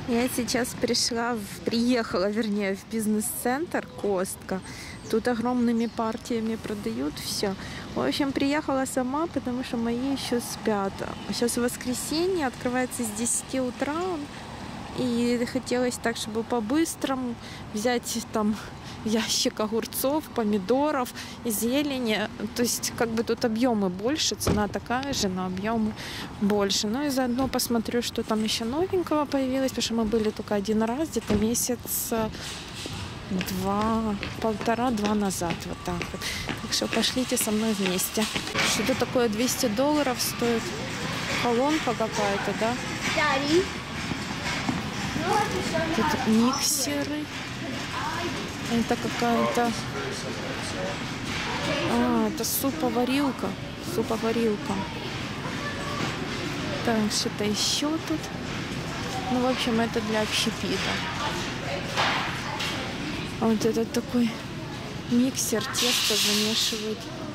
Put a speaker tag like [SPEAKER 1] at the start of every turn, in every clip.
[SPEAKER 1] Я сейчас приехала, вернее, в бизнес-центр Костка. Тут огромными партиями продают все. В общем, приехала сама, потому что мои еще спят. Сейчас воскресенье, открывается с 10 утра. И хотелось так, чтобы по-быстрому взять там ящик огурцов, помидоров, зелени. То есть как бы тут объемы больше, цена такая же, но объемы больше. Ну и заодно посмотрю, что там еще новенького появилось, потому что мы были только один раз, где-то месяц полтора-два назад. Вот так вот. Так что пошлите со мной вместе. Что-то такое $200 стоит. Колонка какая-то, да? Тут миксеры. Это какая-то... это суповарилка. Суповарилка. Так, что-то еще тут. Ну, в общем, это для общепита. А вот этот такой миксер, тесто замешивает.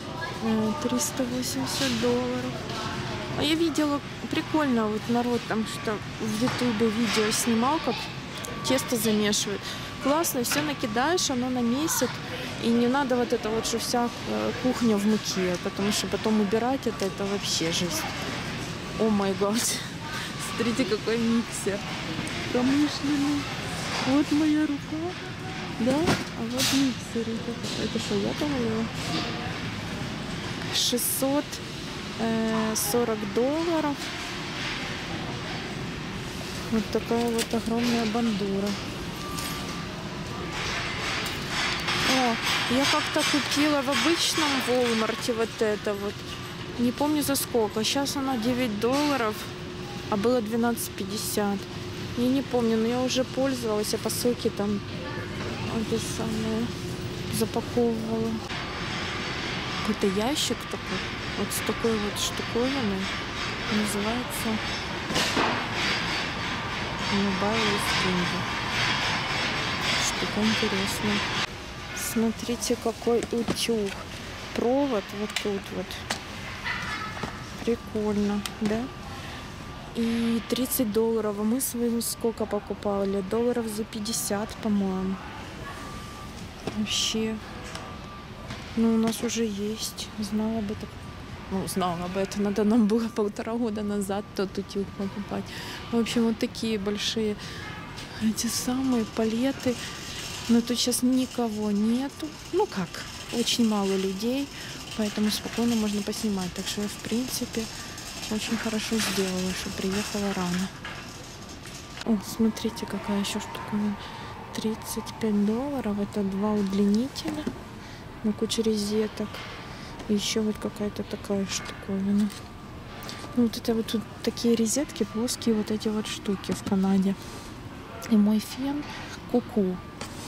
[SPEAKER 1] $380. А я видела, прикольно, вот народ там что в Ютубе видео снимал, как тесто замешивают. Классно, все накидаешь, оно намесит. И не надо вот это вот, что вся кухня в муке, потому что потом убирать это вообще жесть. О май гад. Смотрите, какой миксер. Промышленный. Вот моя рука. Да? А вот миксер. Это что, я говорила? $640. Вот такая вот огромная бандура. О, я как-то купила в обычном Walmart вот это вот. Не помню за сколько. Сейчас она $9, а было $12.50. Я не помню, но я уже пользовалась, а посылки там это самое запаковывала. Какой-то ящик такой. Вот с такой вот штуковиной. Называется Mobile Skinny. Штука интересная. Смотрите, какой утюг. Провод вот тут вот. Прикольно, да? И $30. А мы своим сколько покупали? $50 за 50, по-моему. Вообще. Ну, у нас уже есть. Знала бы так. Ну, знала бы это. Надо нам было 1,5 года назад тот утюг покупать. В общем, вот такие большие эти самые палеты. Но тут сейчас никого нету. Ну как, очень мало людей. Поэтому спокойно можно поснимать. Так что я, в принципе, очень хорошо сделала, что приехала рано. О, смотрите, какая еще штука. $35. Это 2 удлинителя. На кучу розеток. И еще вот какая-то такая штуковина. Ну, вот это вот тут такие розетки, плоские вот эти вот штуки в Канаде. И мой фен Ку-ку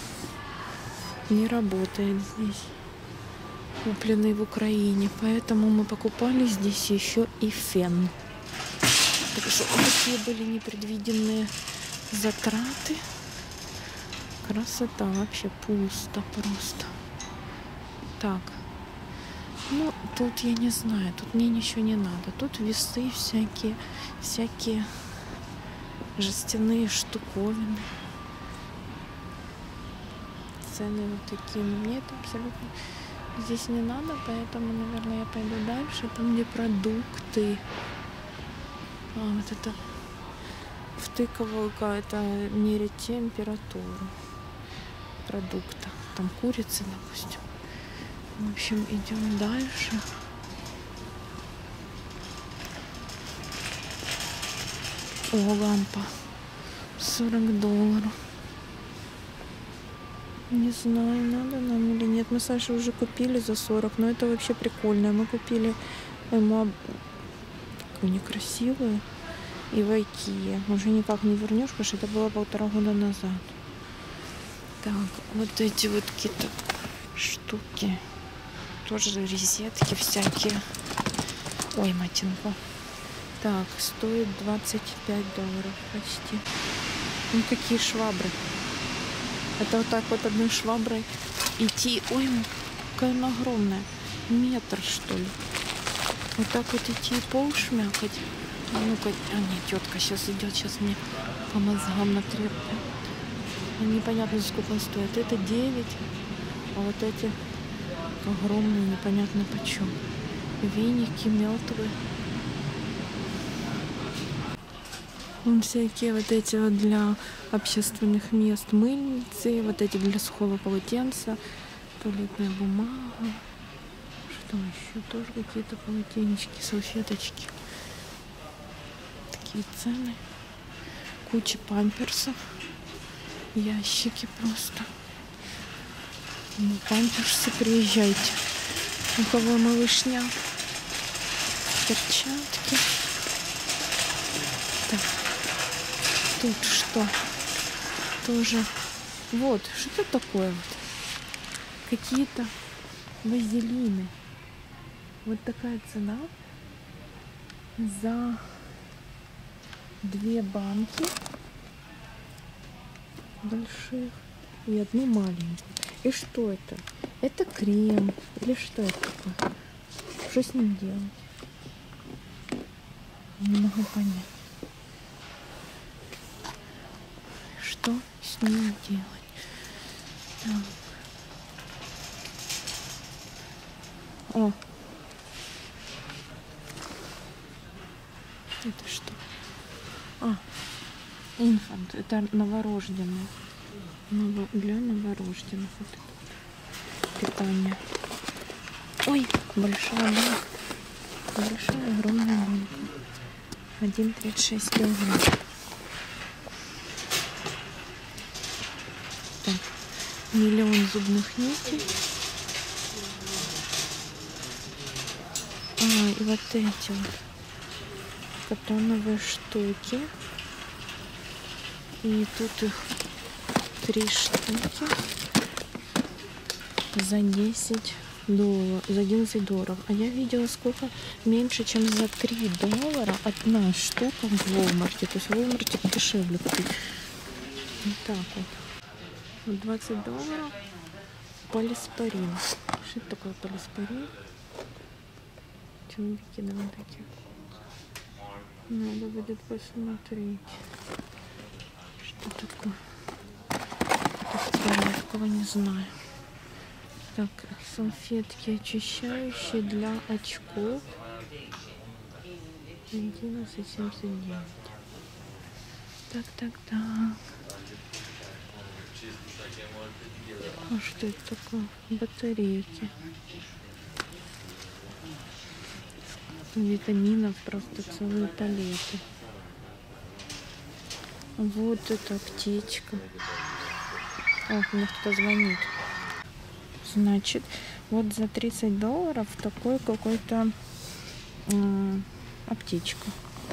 [SPEAKER 1] не работает здесь. Купленный в Украине. Поэтому мы покупали здесь еще и фен. Так что такие были непредвиденные затраты. Красота. Вообще пусто просто. Так. Ну, тут я не знаю. Тут мне ничего не надо. Тут весы всякие жестяные штуковины. Цены вот такие. Но мне это абсолютно здесь не надо. Поэтому, наверное, я пойду дальше. Там, где продукты. Вот это втыковую какая-то мерить температуру продукта. Там курица, допустим. В общем, идем дальше. О, лампа. $40. Не знаю, надо нам или нет. Мы Саше уже купили за 40, но это вообще прикольно. Мы купили ему такую некрасивую и в Ikea. Уже никак не вернешь, потому что это было 1,5 года назад. Так, вот эти вот какие-то штуки. Тоже розетки всякие. Ой, матинка. Так, стоит $25 почти. Ну, какие швабры. Это вот так вот одной шваброй идти. Ой, какая она огромная. Метр, что ли. Вот так вот идти и пол шмякать. А ну-ка, нет, тетка сейчас идет, сейчас мне по мозгам накрепко. Непонятно, сколько он стоит. Это 9, а вот эти огромные, непонятно почем. Веники, мелтвы. Вон всякие вот эти вот для общественных мест мыльницы, вот эти для сухого полотенца, туалетная бумага. Что еще? Тоже какие-то полотенечки, салфеточки. Такие цены. Куча памперсов. Ящики просто. Ну, памперсы, приезжайте. У кого малышня. Перчатки. Так. Тут что? Тоже. Вот, что это такое вот? Какие-то вазелины. Вот такая цена за 2 банки больших и 1 маленькую. И что это? Это крем или что это такое? Что с ним делать? Не могу понять. Что с ним делать? Так. О! Это что? Инфант. Это новорожденные. Для новорожденных. Вот это питание. Ой, большая банка. Большая, огромная банка. 1,36 килограмм. Так. 1 000 000 зубных нитей. И вот эти вот катоновые штуки. И тут их 3 штуки за 10 долларов, за 11 долларов. А я видела сколько меньше, чем за $3 одна штука в Walmart. То есть в Walmart дешевле купить. Вот так вот. Вот 20 долларов полиспорин. Что это такое полиспорин? Человеки давай такие. Надо будет посмотреть. Что такое? Я такого не знаю. Так, салфетки очищающие для очков. 11,79. Так. А что это такое? Батарейки. Витаминов просто целые палеты. Вот эта аптечка. О, мне кто-то звонит. Значит, вот за 30 долларов такой какой-то аптечка.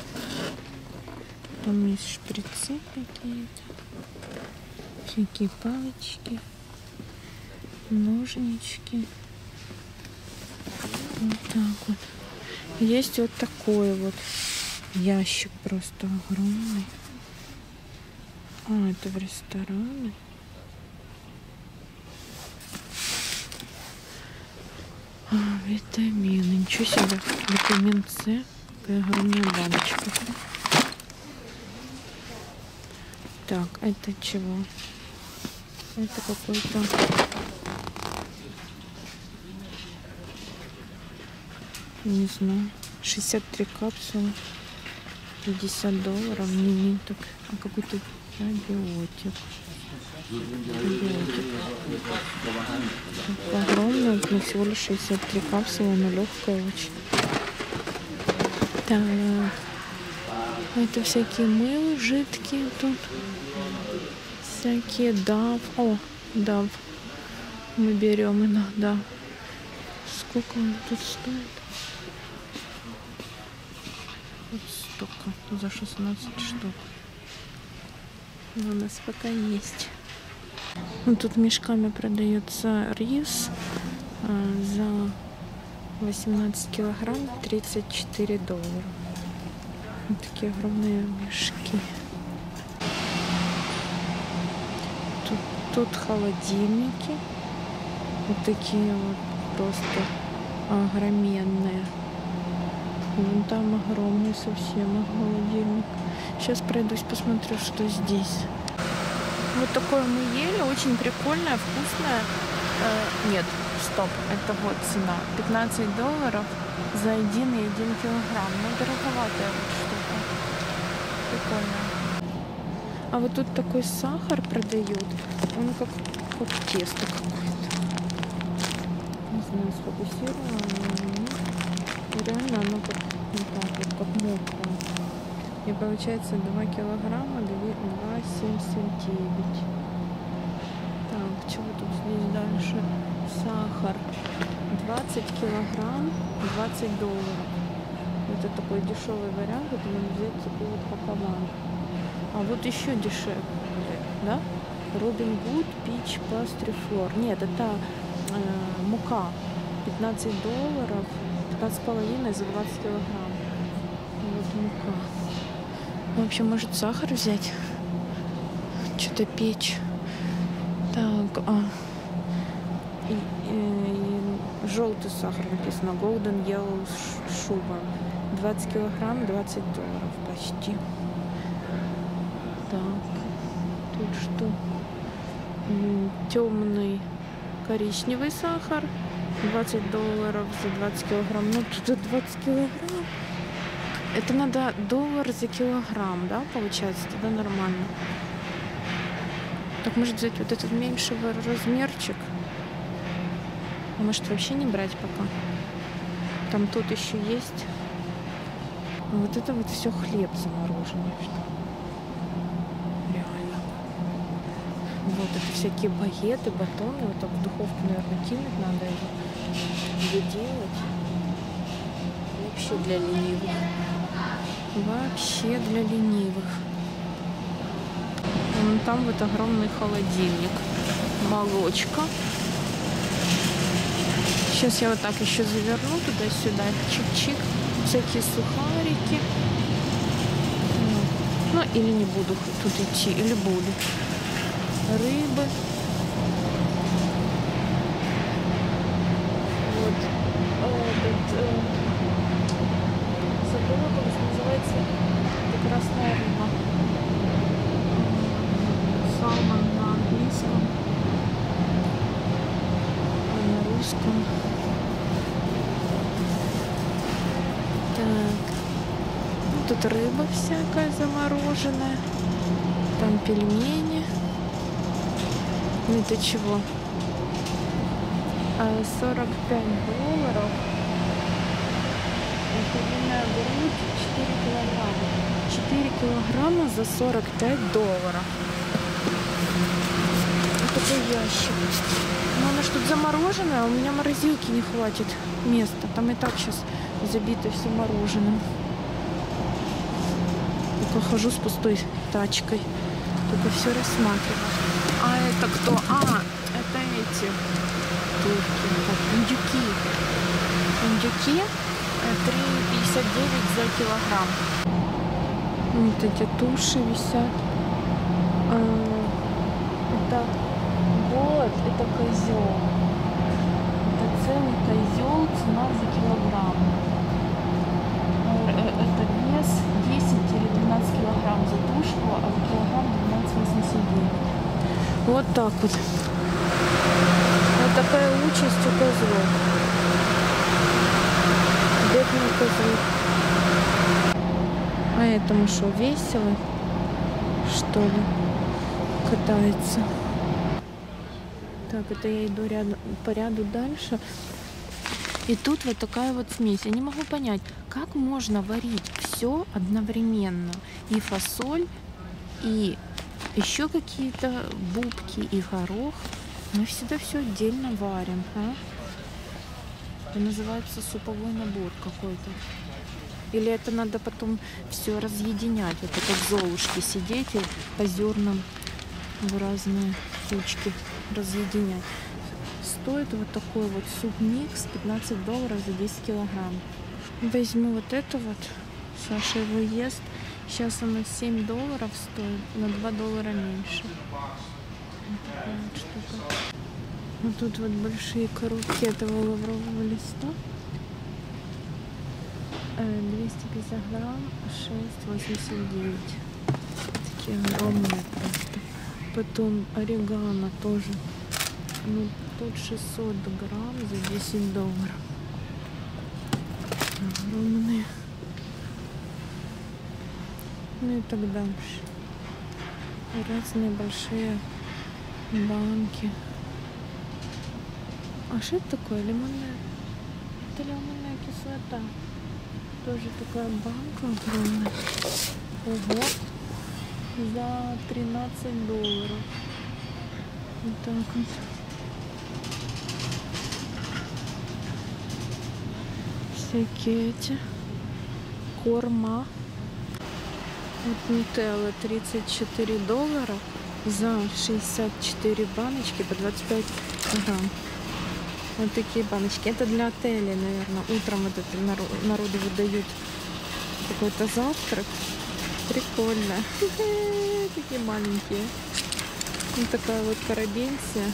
[SPEAKER 1] Там есть шприцы какие-то. Всякие палочки. Ножнички. Вот так вот. Есть вот такой вот ящик просто огромный. Это в ресторане. Витамины. Ничего себе. Витамин С. Такая огромная баночка. Так, это чего? Это какой-то... Не знаю. 63 капсулы. 50 долларов. Не так. А какой-то антибиотик. Огромная, но всего лишь 63 капсулы, но легкая очень. Так. Это всякие мыло жидкие тут. Всякие Дав. О, Дав. Мы берем иногда. Сколько он тут стоит? Вот столько. За 16 штук. Но у нас пока есть. Вот тут мешками продается рис за 18 килограмм 34 доллара. Вот такие огромные мешки. Тут холодильники. Вот такие вот просто огроменные. Вон там огромный совсем холодильник. Сейчас пройдусь, посмотрю, что здесь. Вот такое мы ели, очень прикольное, вкусное. Нет, стоп, это вот цена. $15 за 1,1 килограмм. Ну, дороговатая вот штука. Прикольно. А вот тут такой сахар продают. Он как тесто какое-то. Не знаю, сфокусировано. Реально оно как, вот так вот, как мокрое. И получается 2 килограмма 2,79. Так, чего тут здесь дальше? Сахар 20 килограмм $20. Это такой дешевый вариант, это можно взять такой вот пакован. А вот еще дешевле, да? Робин Гуд Пич Пастри Флор. Нет, это мука. $15, 15,5 за 20 килограмм. Вот мука. В общем, может сахар взять? Что-то печь. Так, желтый сахар написано. Golden Yellow Sugar. 20 килограмм, $20 почти. Так, тут что? Темный коричневый сахар. $20 за 20 килограмм. Ну, тут 20 килограмм. Это надо $1 за килограмм, да, получается? Тогда нормально. Так, может взять вот этот меньший размерчик? А может вообще не брать пока? Там тут еще есть. Вот это вот все хлеб замороженный. Реально. Вот это всякие багеты, батоны. Вот так в духовку, наверное, кинуть надо его. Доделать. Вообще для ленивых. Вообще для ленивых. Вон там вот огромный холодильник. Молочко. Сейчас я вот так еще заверну туда-сюда. Чик-чик. Всякие сухарики. Ну, или не буду тут идти, или буду. Рыбы. Вот. Забыла, как называется. Это красная рыба. Салмон на английском. А на русском. Так. Тут рыба всякая замороженная. Там пельмени. Это чего? 45 долларов. Куриная грудь 4 килограмма. 4 килограмма за $45. Вот такой ящик. Но она что-то замороженная, а у меня морозилки не хватит места. Там и так сейчас забито все мороженым. Только хожу с пустой тачкой. Только все рассматриваю. А это кто? Это эти турки. Индюки. Индюки 3,59 за килограмм. Вот эти туши висят. Это козел. Это целый козел, цена за килограмм. Это вес 10 или 12 килограмм за тушку, а за килограмм 12,89. Вот так вот. Вот такая участь у козлов. Бедные козлы. А этому что, весело? Что ли? Катается. Так, это я иду по ряду дальше. И тут вот такая вот смесь. Я не могу понять, как можно варить все одновременно. И фасоль, и еще какие-то бубки, и горох. Мы всегда все отдельно варим. Это называется суповой набор какой-то. Или это надо потом все разъединять. Вот это как золушки сидеть и по зернам в разные кучки разъединять. Стоит вот такой вот суп-микс $15 за 10 килограмм. Возьму вот это вот. Саша его ест. Сейчас оно $7 стоит, на $2 меньше. Вот такая вот штука. Вот тут вот большие коробки этого лаврового листа. 250 грамм, 6,89. Такие огромные просто. Потом орегано тоже. Ну, тут 600 грамм за $10. Огромные. Ну и так дальше. Разные большие банки. А что это такое? Лимонная? Это лимонная кислота. Тоже такая банка огромная. Ого. За $13. Вот так вот. Всякие эти. Корма. Вот нутелла $34 за 64 баночки по 25 грамм. Вот такие баночки. Это для отелей, наверное. Утром вот это народу выдают какой-то завтрак. Прикольно. Такие маленькие. Вот такая вот карабенсия.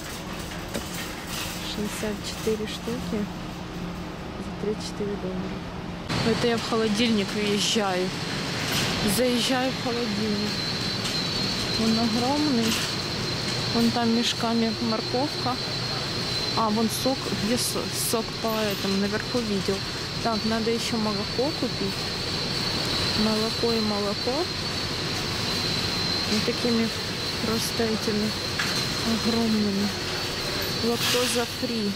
[SPEAKER 1] 64 штуки за $34. Это я в холодильник въезжаю. Заезжаю в холодильник. Он огромный. Вон там мешками морковка. А, вон сок. Где сок по этому? Наверху видел. Так, надо еще молоко купить. Молоко и молоко. Вот такими просто этими огромными. Лактоза фри.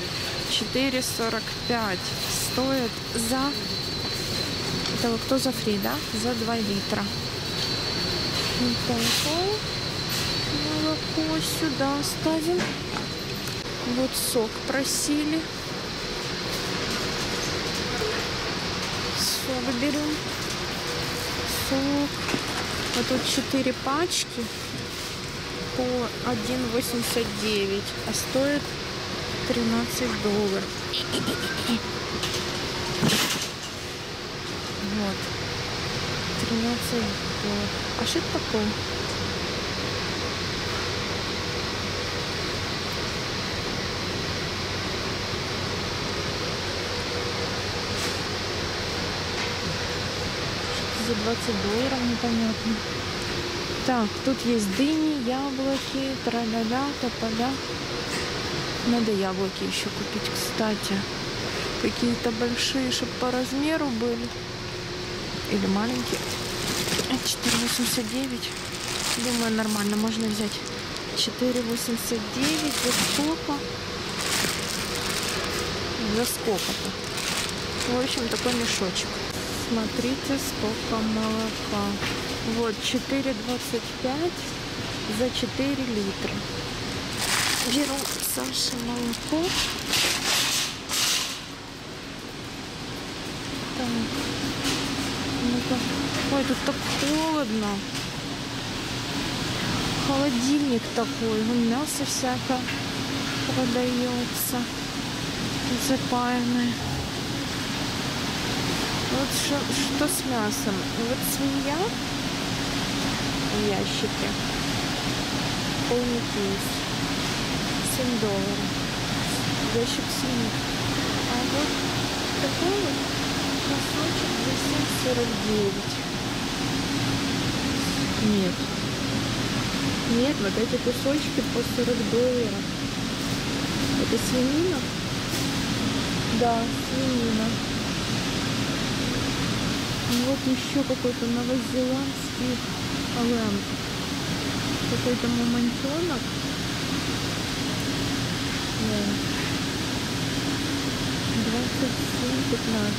[SPEAKER 1] 4,45 стоит за... Это лактоза фри, да? За 2 литра. Вот такое молоко сюда ставим. Вот сок просили. Сок берем. Сок. Вот тут 4 пачки по $1,89, а стоит $13. Вот. $13. А что это такое? За $20 непонятно. Так, тут есть дыни, яблоки, тра-ля-ля, тополя. Надо яблоки еще купить, кстати. Какие-то большие, чтобы по размеру были. Или маленькие. 4,89. Думаю, нормально. Можно взять 4,89. За сколько? За сколько-то. В общем, такой мешочек. Смотрите, сколько молока. Вот, 4,25 за 4 литра. Беру Саше молоко. Так. Ну-ка. Ой, тут так холодно. Холодильник такой. Мясо всякое продается. Запаянное. Вот что с мясом? Вот свинья в ящике. Полный кейс. $7. Ящик свиньи. А вот такой вот кусочек за 7,49. Нет. Нет, вот эти кусочки по $40. Это свинина? Да, свинина. Вот еще какой-то новозеландский лэмп. Какой-то мамонтенок. 27,15.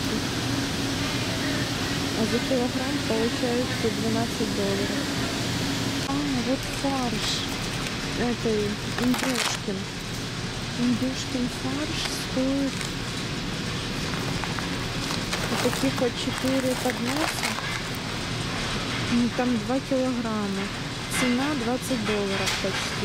[SPEAKER 1] А за килограмм получается $12. А, вот фарш. Это индюшкин. Индюшкин фарш стоит вот таких вот 4 подноса. Там 2 килограмма. Цена $20 почти.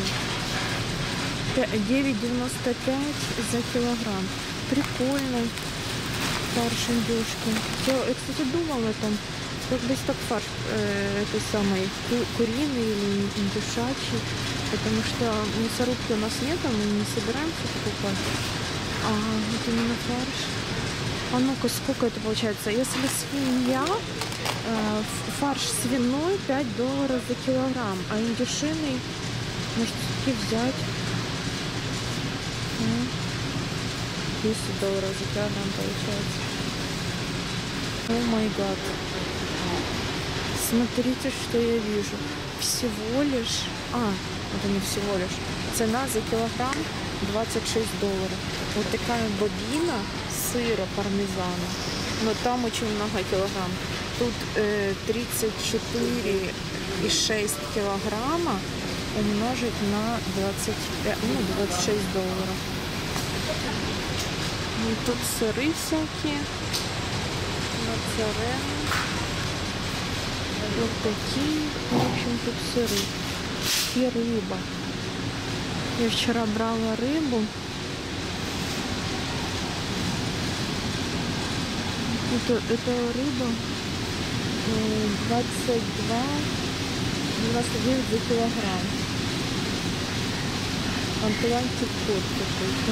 [SPEAKER 1] 9,95 за килограмм. Прикольный фарш индюшкин. Я, кстати, думала там, как бы так фарш этой самой куриный или индюшачий, потому что мясорубки у нас нет, мы не собираемся покупать. А вот именно фарш. А ну-ка, сколько это получается? Если свинья, фарш свиной $5 за килограмм, а индюшиный, может, все-таки взять. 10 $ за килограмм получается. О май гад. Смотрите, что я вижу. Всего лишь... это не всего лишь. Цена за килограмм $26. Вот такая бобина сыра пармезана. Но там очень много килограмм. Тут 34,6 килограмма умножить на 26 $. И тут сыры всякие. Моцарелла. Вот такие. В общем, тут сыры. И рыба. Я вчера брала рыбу. Это рыба 22,99 за килограмм. Атлантик кот какой-то.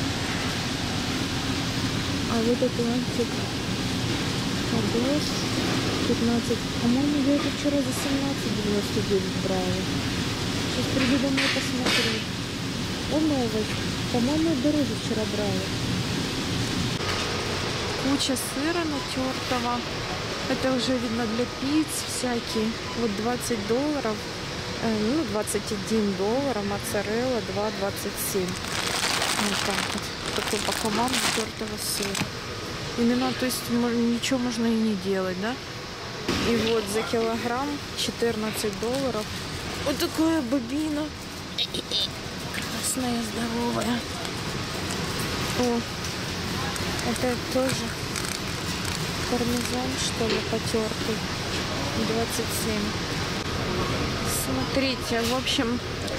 [SPEAKER 1] А вот Атлантик Атлас 15. По-моему, я это вчера за 17,99 брала. Сейчас приду домой посмотрю. Он новый. По-моему, дороже вчера брала. Куча сыра натертого. Это уже видно для пиц всякие. Вот $20. $21. Моцарелла 2,27. Вот так вот. Такой пакован натертого сыра. Именно, то есть ничего можно и не делать, да? И вот за килограмм $14. Вот такая бобина. Красная, здоровая. О, это тоже пармезан, что ли, потертый. 27. Смотрите, в общем,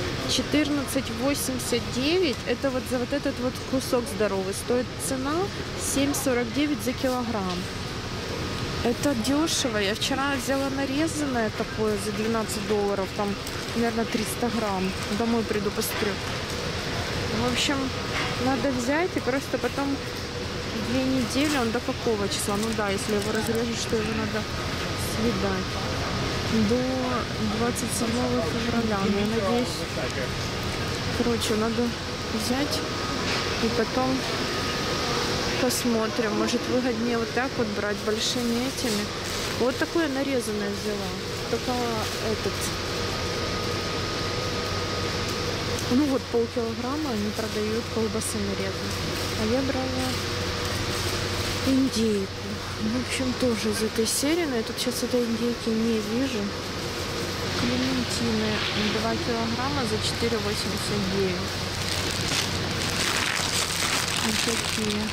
[SPEAKER 1] 14,89. Это вот за вот этот вот кусок здоровый. Стоит цена 7,49 за килограмм. Это дешево. Я вчера взяла нарезанное такое за $12. Там, наверное, 300 грамм. Домой приду, посмотрю. В общем, надо взять и просто потом 2 недели. Он до какого числа? Ну да, если его разрежешь, то его надо съедать. До 27 февраля. Но я надеюсь... Короче, надо взять и потом посмотрим. Может, выгоднее вот так вот брать большими этими. Вот такое нарезанное взяла. Только этот... Ну вот полкилограмма они продают колбасы нарезанные. А я брала индейку. В общем, тоже из этой серии. Но я тут сейчас этой индейки не вижу. Клементины 2 килограмма за 4,89. Вот такие.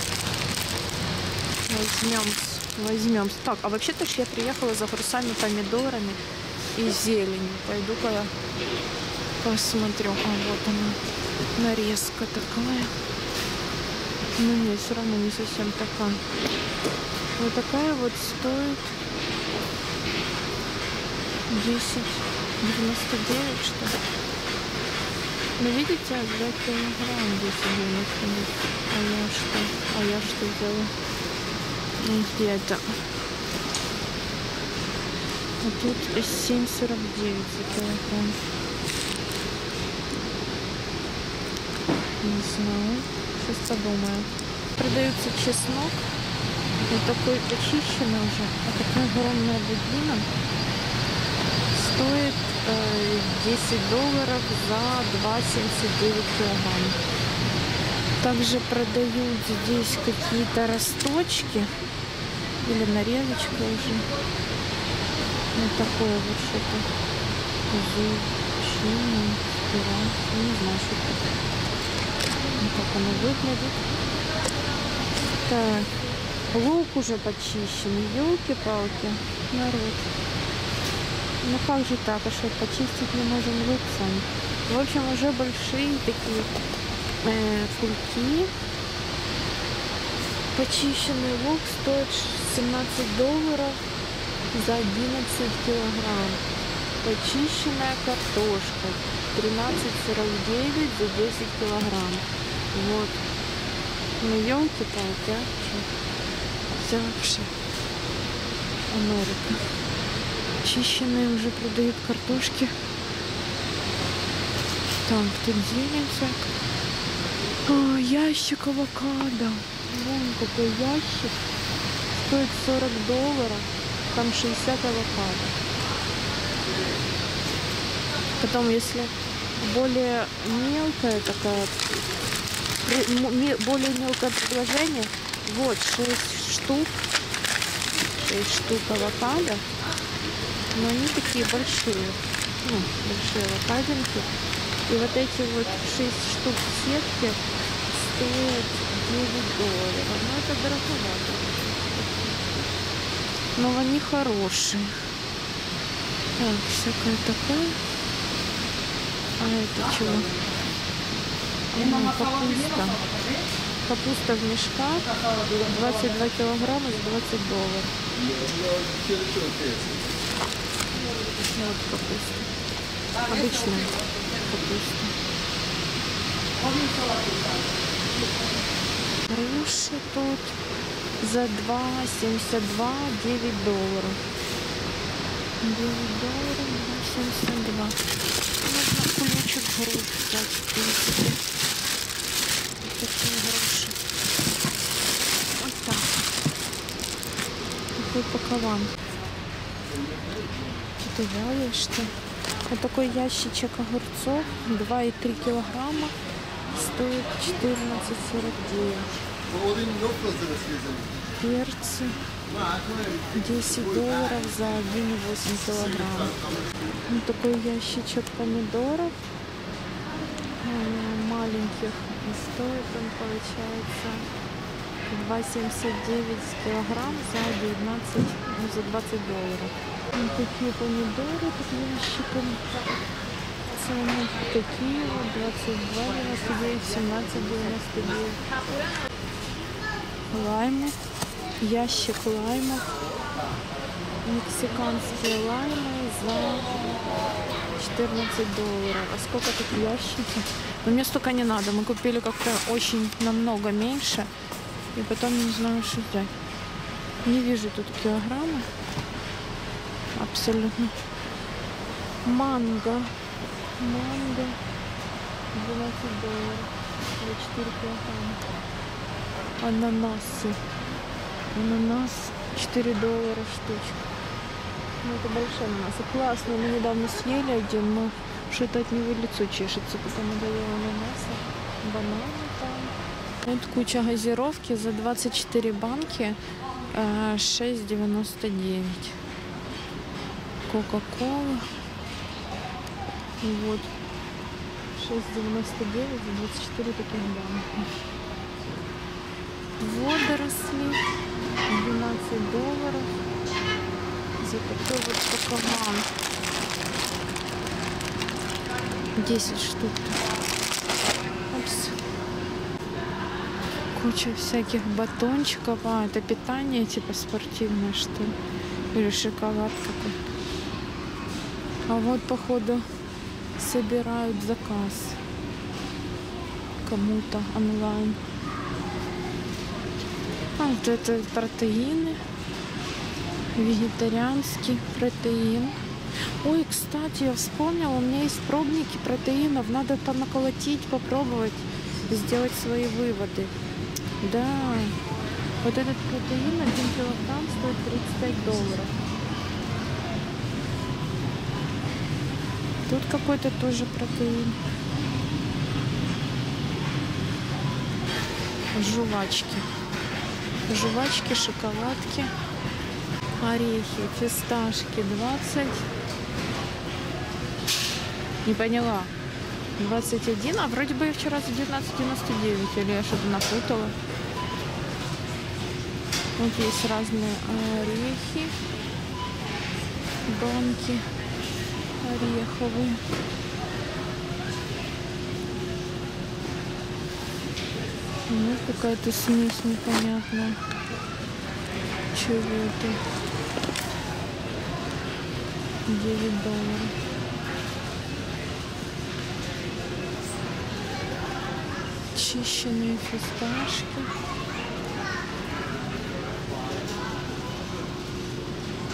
[SPEAKER 1] Возьмем. Так, а вообще-то я приехала за огурцами, помидорами и зеленью. Пойду-ка я посмотрю. А вот она, нарезка такая. Но нет, все равно не совсем такая. Вот такая вот стоит 10,99, что ли. Но видите, за килограмм 10,99. А я что делаю? Где это? А тут 7,49 за килограмм. Не знаю. Сейчас подумаю. Продается чеснок. Вот такой очищенный уже. А такая огромная бобина. Стоит $10 за 2,79 килограмм. Также продают здесь какие-то росточки. Или нарезочка уже. Вот такое вот что-то. Зубчина, спираль. Не знаю, что это. Как оно выглядит. Так. Лук уже почищен. Елки-палки. Народ. Ну как же так? А что, почистить не можем лук сами? В общем, уже большие такие кульки. Почищенный лук стоит $17 за 11 килограмм. Почищенная картошка 13,49 за 10 килограмм. Вот. Ну, елки-палки, а? Все вообще. Америка. Чищенные уже продают картошки. Так, тут зелень всякая. Ящик авокадо. Вон какой ящик. Стоит $40. Там 60 авокадо. Потом, если более мелкая такая, более мелкое предложение, вот 6 штук. 6 штук авокадо. Но они такие большие. Ну, большие авокадинки. И вот эти вот 6 штук в сетке стоят $9. Ну, это дороговато. Но они хорошие. Так, всякое такое. А это чего? Капуста. Капуста в мешках. 22 килограмма за $20. Вот капуста. Обычная капуста. Груши тут за $2,72 $9. $9, 2,72. Можно кулечек груш взять, в принципе. Вот такие груши. Вот так. Такой пакован. Это вялые, что? Вот такой ящичек огурцов 2,3 килограмма стоит $14,49. Перцы $10 за 1,8 килограмм. Вот такой ящичек помидоров маленьких. И стоит он, получается, $2,79 килограмм за 19, за $20. Вот такие помидоры под ящиком. Цены такие вот 22,99, 17,99. Лаймы. Ящик лаймов. Мексиканские лаймы за $14. А сколько тут ящики? Но мне столько не надо. Мы купили как-то очень намного меньше. И потом не знаю, что взять. Не вижу тут килограммы. Абсолютно. Манго. Манго. $12 за 4 килограмма. Ананасы. Ананас $4 штучка. Ну, это большой ананас. Классно. Мы недавно съели один, но что-то от него лицо чешется, потому надоело ананаса. Бананы там. Вот куча газировки за 24 банки. $6,99. Кока-кола. Вот. $6,99 за 24 таких банки. Водоросли $12 за такой вот пакован. 10 штук. Опс. Куча всяких батончиков. А, это питание типа спортивное, что ли? Или шоколад какой-то. А вот, походу, собирают заказ кому-то онлайн. А вот это протеины. Вегетарианский протеин. Ой, кстати, я вспомнила, у меня есть пробники протеинов. Надо понаколотить, попробовать, сделать свои выводы. Да. Вот этот протеин 1 килограмм стоит $35. Тут какой-то тоже протеин. Жвачки. Жвачки, шоколадки, орехи, фисташки 20. Не поняла. 21, а вроде бы я вчера за 19,99, или я что-то напутала. Вот есть разные орехи, банки ореховые. Ну, какая-то смесь непонятная. Чего это? $9. Чищенные фисташки.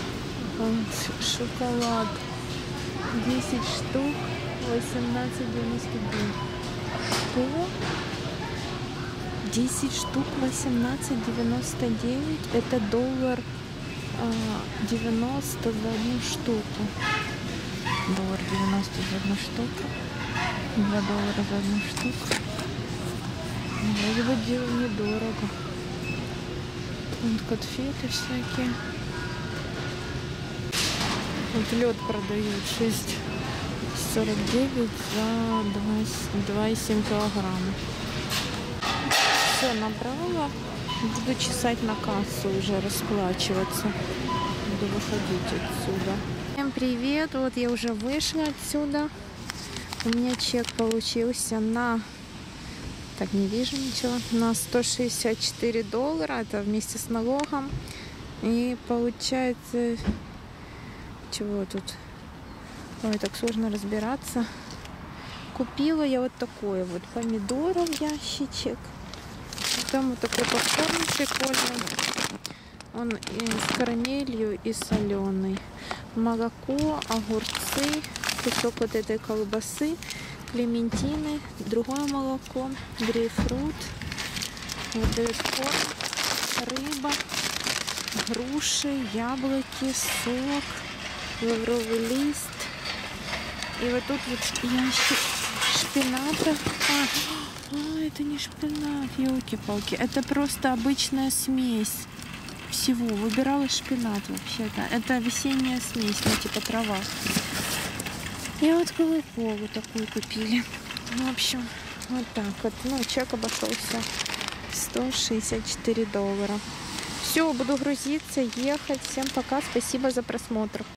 [SPEAKER 1] Вот, шоколад 10 штук 18,99. Что? 10 штук 18,99. Это $1.90 за одну штуку. $1.90 за одну штуку. $2 за одну штуку. Вроде бы дело недорого. Вот конфеты всякие. Вот лед продают 6,49 за 2,7 килограмма. Все набрала. Буду чесать на кассу уже, расплачиваться. Буду выходить отсюда. Всем привет. Вот я уже вышла отсюда. У меня чек получился на... Так, не вижу ничего. На $164. Это вместе с налогом. И получается... Чего тут? Ой, так сложно разбираться. Купила я вот такой вот помидоров ящичек. Там вот такой попкорн прикольный. Он и с карамелью, и соленый. Молоко, огурцы, кусок вот этой колбасы, клементины, другое молоко, грейпфрут, вот этот корм, рыба, груши, яблоки, сок, лавровый лист. И вот тут вот ящик шпината. Это не шпинат, елки-палки. Это просто обычная смесь всего. Выбирала шпинат вообще-то. Это весенняя смесь, ну типа трава. И вот колу такую купили. В общем, вот так вот. Ну, чек обошелся $164. Все, буду грузиться, ехать. Всем пока, спасибо за просмотр.